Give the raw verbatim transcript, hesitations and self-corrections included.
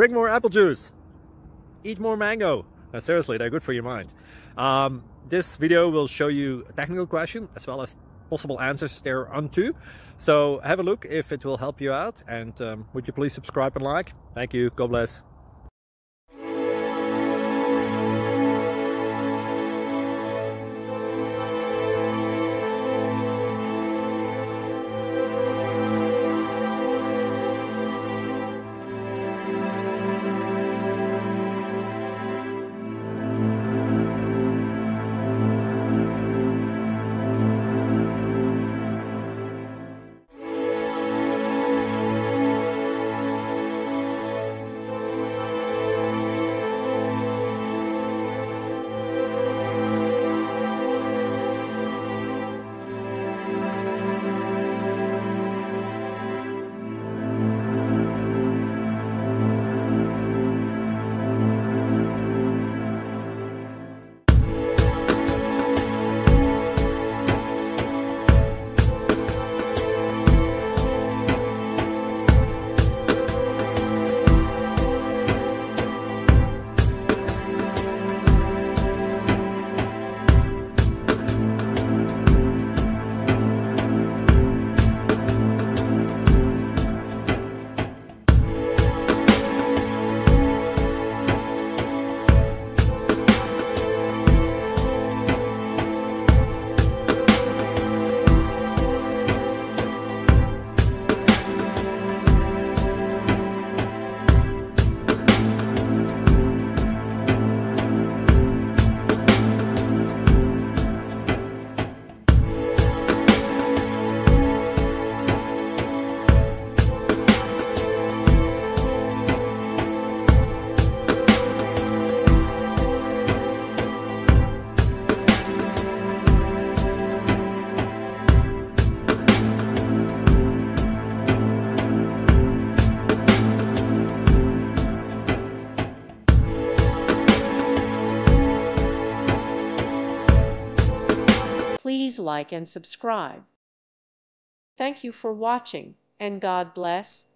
drink more apple juice, eat more mango. Now, seriously, they're good for your mind. Um, this video will show you a technical question as well as possible answers thereunto. So have a look if it will help you out, and um, would you please subscribe and like? Thank you. God bless. Please like and subscribe. Thank you for watching, and God bless.